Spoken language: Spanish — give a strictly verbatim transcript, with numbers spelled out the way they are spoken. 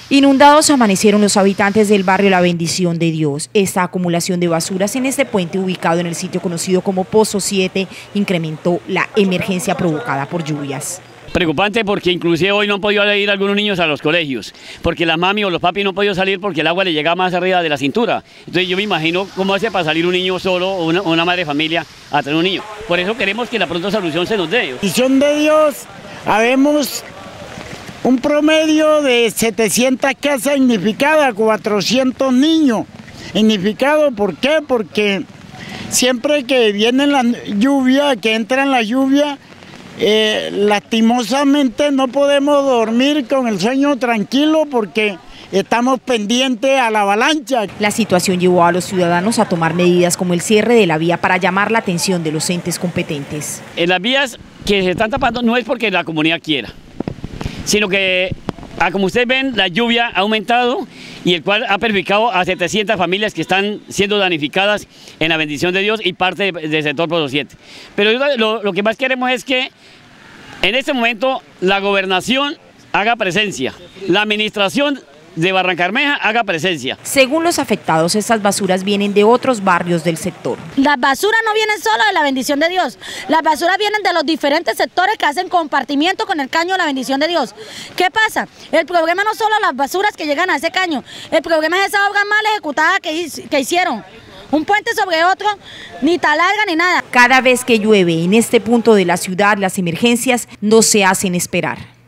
Inundados amanecieron los habitantes del barrio La Bendición de Dios. Esta acumulación de basuras en este puente ubicado en el sitio conocido como Pozo siete incrementó la emergencia provocada por lluvias. Preocupante porque inclusive hoy no han podido ir algunos niños a los colegios, porque la mami o los papis no han podido salir porque el agua le llega más arriba de la cintura. Entonces yo me imagino cómo hace para salir un niño solo o una, una madre de familia a tener un niño. Por eso queremos que la pronta solución se nos dé. Bendición de Dios, habemos un promedio de setecientas casas significadas, cuatrocientos niños. Significado, ¿por qué? Porque siempre que viene la lluvia, que entra en la lluvia, eh, lastimosamente no podemos dormir con el sueño tranquilo porque estamos pendientes a la avalancha. La situación llevó a los ciudadanos a tomar medidas como el cierre de la vía para llamar la atención de los entes competentes. En las vías que se están tapando no es porque la comunidad quiera, sino que, como ustedes ven, la lluvia ha aumentado y el cual ha perjudicado a setecientas familias que están siendo danificadas en La Bendición de Dios y parte del sector Pozo siete. Pero lo, lo que más queremos es que en este momento la gobernación haga presencia, la administración de Barrancabermeja haga presencia. Según los afectados, estas basuras vienen de otros barrios del sector. Las basuras no vienen solo de La Bendición de Dios, las basuras vienen de los diferentes sectores que hacen compartimiento con el caño de La Bendición de Dios. ¿Qué pasa? El problema no solo las basuras que llegan a ese caño, el problema es esa obra mal ejecutada que, que hicieron. Un puente sobre otro, ni talarga ni nada. Cada vez que llueve en este punto de la ciudad, las emergencias no se hacen esperar.